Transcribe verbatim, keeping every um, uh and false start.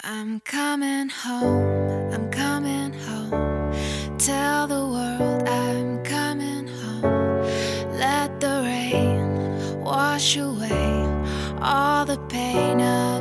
I'm coming home, I'm coming home. Tell the world I'm coming home. Let the rain wash away all the pain of